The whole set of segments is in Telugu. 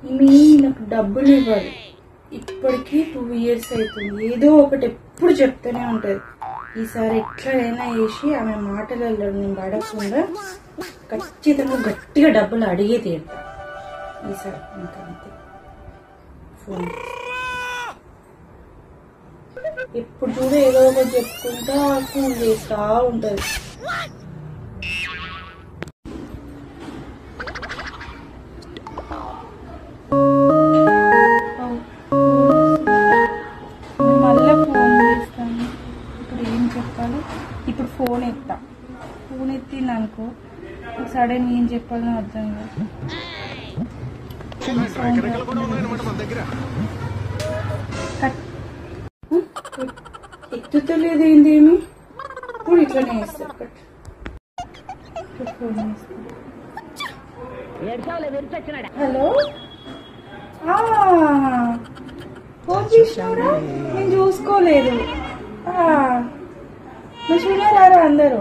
ఈమె నాకు డబ్బులు ఇవ్వాలి. ఇప్పటికీ 2 years అవుతుంది. ఏదో ఒకటి ఎప్పుడు చెప్తూనే ఉంటుంది. ఈసారి ఎట్లయినా వేసి ఆమె మాటలలో నేను పడకుండా ఖచ్చితంగా గట్టిగా డబ్బులు అడిగే తీరుతా ఈసారి. ఇంకా అంతే. ఫోన్ ఎప్పుడు చూడ ఏదో ఒకటి చెప్పుకుంటా కూల్ చేస్తా ఉంటుంది. మళ్ళీ ఫోన్ చేస్తాను. ఇప్పుడు ఏం చెప్పాలి? ఇప్పుడు ఫోన్ ఎత్తా. ఫోన్ ఎత్తింది అనుకో, సడన్ ఏం చెప్పాలో అర్థం కాదు. ఎత్తుతలేదు ఏందేమి. ఇప్పుడు ఇట్లనే వేస్తారు. హలో, ఫోన్ చేసినారా? నేను చూసుకోలేదు. చూడారా అందరూ?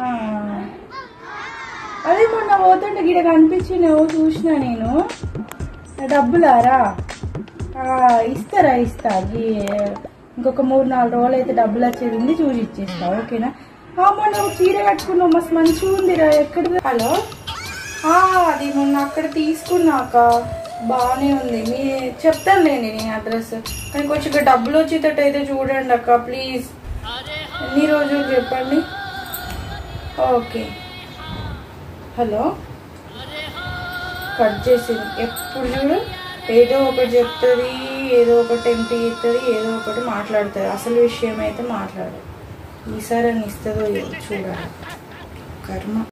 అదే మొన్న పోతుంటే గిడ కనిపించింది, చూసినా నేను. డబ్బులారా? ఇస్తారా? ఇస్తా. ఇంకొక 3-4 రోజులు అయితే డబ్బులు వచ్చేది ఉంది, చూసి ఇచ్చేస్తా. ఓకేనా? మొన్న ఒక చీర కట్టుకున్నావు, మస్తు మంచిగా ఉందిరా. ఎక్కడ? హలో, అది మొన్న అక్కడ తీసుకున్నాక బాగానే ఉంది. మీ చెప్తానులేండి నేను అడ్రస్. కానీ కొంచెం డబ్బులు వచ్చేటట్టు అయితే చూడండి అక్క ప్లీజ్. ఎన్ని రోజులు చెప్పండి? ఓకే. హలో, కట్ చేసింది. ఎప్పుడు చూడు ఏదో ఒకటి చెప్తుంది, ఏదో ఒకటి టెంప్ట్ చేస్తుంది, ఏదో ఒకటి మాట్లాడుతుంది. అసలు విషయం అయితే మాట్లాడదు. ఈసారి అని ఇస్తుందో చూడాలి. కర్మ.